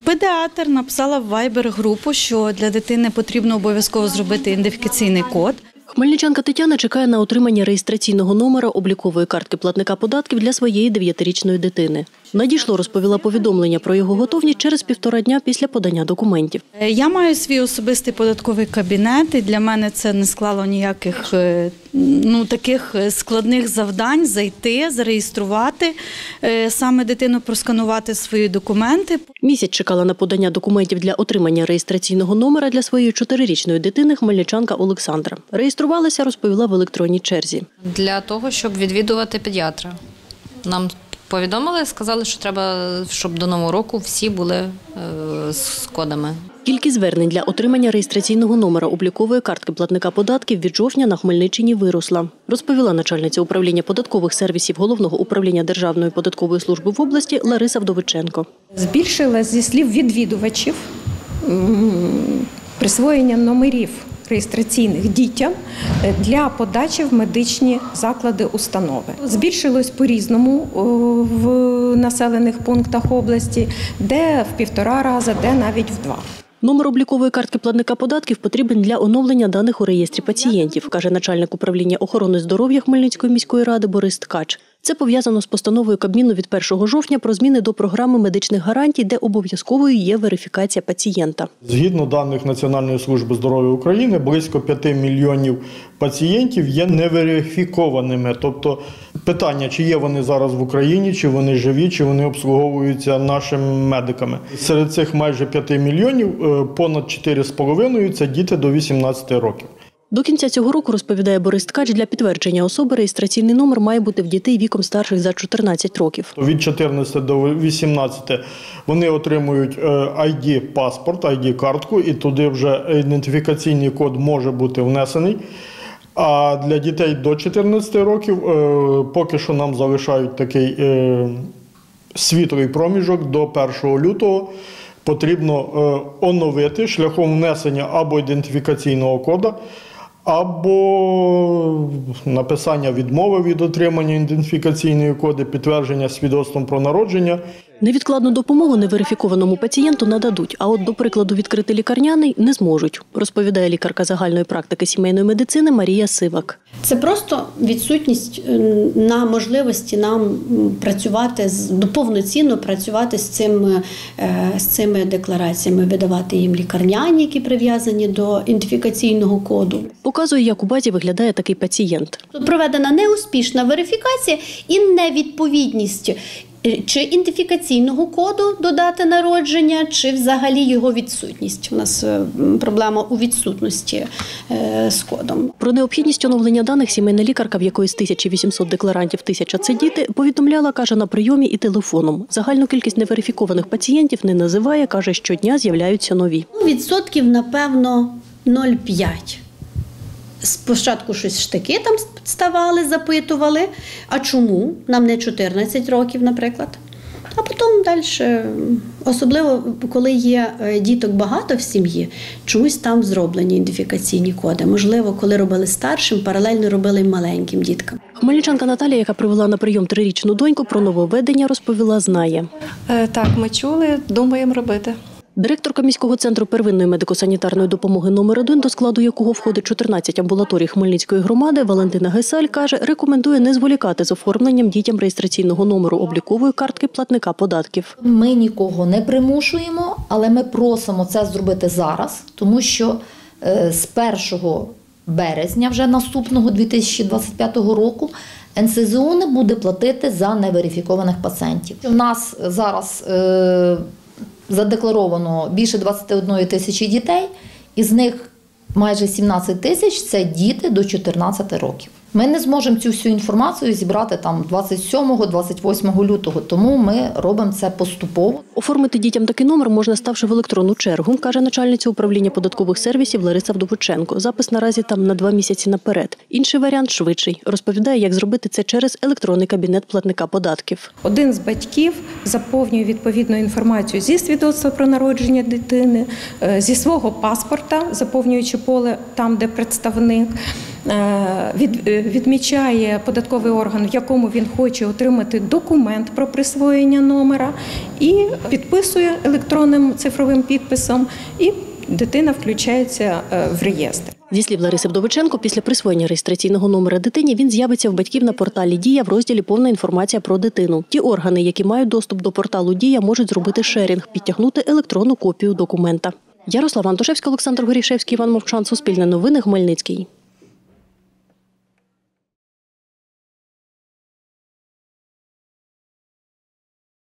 Педіатр написала в Viber-групу, що для дитини потрібно обов'язково зробити ідентифікаційний код. Хмельничанка Тетяна чекає на отримання реєстраційного номера облікової картки платника податків для своєї 9-річної дитини. Надійшло, розповіла, повідомлення про його готовність через 1,5 дня після подання документів. Я маю свій особистий податковий кабінет, і для мене це не склало ніяких таких складних завдань зайти, зареєструвати, саме дитину просканувати свої документи. Місяць чекала на подання документів для отримання реєстраційного номера для своєї 4-річної дитини хмельничанка Олександра. Реєструвалася, розповіла, в електронній черзі. Для того, щоб відвідувати педіатра. Нам повідомили, сказали, що треба, щоб до Нового року всі були з кодами. Кількість звернень для отримання реєстраційного номера облікової картки платника податків від жовтня на Хмельниччині виросла, розповіла начальниця управління податкових сервісів Головного управління Державної податкової служби в області Лариса Вдовиченко. Збільшилась, зі слів відвідувачів, присвоєння номерів реєстраційних дітям для подачі в медичні заклади, установи. Збільшилось по-різному в населених пунктах області, де в 1,5 рази, де навіть в 2. Номер облікової картки платника податків потрібен для оновлення даних у реєстрі пацієнтів, каже начальник управління охорони здоров'я Хмельницької міської ради Борис Ткач. Це пов'язано з постановою Кабміну від 1 жовтня про зміни до програми медичних гарантій, де обов'язковою є верифікація пацієнта. Згідно даних Національної служби здоров'я України, близько 5 мільйонів пацієнтів є неверифікованими. Тобто питання, чи є вони зараз в Україні, чи вони живі, чи вони обслуговуються нашими медиками. Серед цих майже 5 мільйонів понад 4,5 – це діти до 18 років. До кінця цього року, розповідає Борис Ткач, для підтвердження особи реєстраційний номер має бути в дітей віком старших за 14 років. Від 14 до 18 вони отримують ID-паспорт, ID-картку, і туди вже ідентифікаційний код може бути внесений. А для дітей до 14 років поки що нам залишають такий світлий проміжок до 1 лютого. Потрібно оновити шляхом внесення або ідентифікаційного коду, або написання відмови від отримання ідентифікаційної коди, підтвердження свідоцтвом про народження. Невідкладну допомогу неверифікованому пацієнту нададуть, а от, до прикладу, відкрити лікарняний не зможуть, розповідає лікарка загальної практики сімейної медицини Марія Сивак. Це просто відсутність на можливості нам працювати, повноцінно працювати з цими деклараціями, видавати їм лікарняні, які прив'язані до ідентифікаційного коду. Показує, як у базі виглядає такий пацієнт. Тут проведена неуспішна верифікація і невідповідність чи ідентифікаційного коду до дати народження, чи взагалі його відсутність. У нас проблема у відсутності з кодом. Про необхідність оновлення даних сімейна лікарка, в якої з 1800 декларантів 1000 – це діти, повідомляла, каже, на прийомі і телефоном. Загальну кількість неверифікованих пацієнтів не називає, каже, щодня з'являються нові. Відсотків, напевно, 0,5. Спочатку щось штики там ставали, запитували, а чому? Нам не 14 років, наприклад. А потім далі, особливо коли є діток багато в сім'ї, чомусь там зроблені ідентифікаційні коди. Можливо, коли робили старшим, паралельно робили й маленьким діткам. Хмельничанка Наталія, яка привела на прийом 3-річну доньку, про нововведення розповіла, знає. Так, ми чули, думаємо робити. Директорка міського центру первинної медико-санітарної допомоги номер 1, до складу якого входить 14 амбулаторій Хмельницької громади, Валентина Гесаль, каже, рекомендує не зволікати з оформленням дітям реєстраційного номеру облікової картки платника податків. Ми нікого не примушуємо, але ми просимо це зробити зараз, тому що з 1 березня вже наступного 2025 року НСЗУ не буде платити за неверифікованих пацієнтів. У нас зараз задекларовано більше 21 тисячі дітей, із них майже 17 тисяч – це діти до 14 років. Ми не зможемо цю всю інформацію зібрати 27-28 лютого, тому ми робимо це поступово. Оформити дітям такий номер можна, ставши в електронну чергу, каже начальниця управління податкових сервісів Лариса Вдовиченко. Запис наразі там на 2 місяці наперед. Інший варіант – швидший. Розповідає, як зробити це через електронний кабінет платника податків. Один з батьків заповнює відповідну інформацію зі свідоцтва про народження дитини, зі свого паспорта, заповнюючи поле там, де представник, відмічає податковий орган, в якому він хоче отримати документ про присвоєння номера, і підписує електронним цифровим підписом, і дитина включається в реєстр. Зі слів Лариси Вдовиченко, після присвоєння реєстраційного номера дитині він з'явиться в батьків на порталі «Дія» в розділі «Повна інформація про дитину». Ті органи, які мають доступ до порталу «Дія», можуть зробити шерінг, підтягнути електронну копію документа. Ярослава Антошевська, Олександр Горішевський, Іван Мовчан, Суспільне новини, Хмельницький.